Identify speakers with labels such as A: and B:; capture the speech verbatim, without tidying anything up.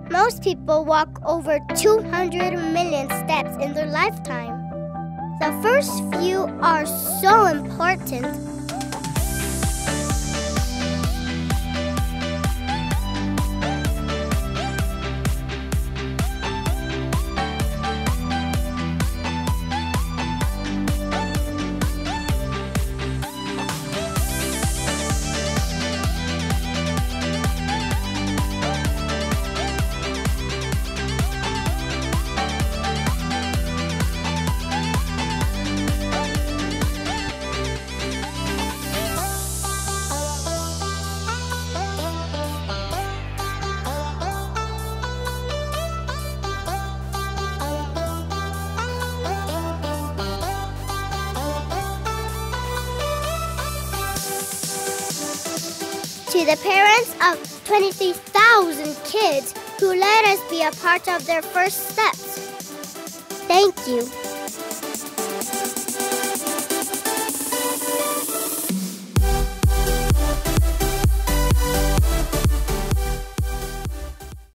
A: Most people walk over two hundred million steps in their lifetime. The first few are so important. To the parents of twenty-three thousand kids who let us be a part of their first steps, thank you.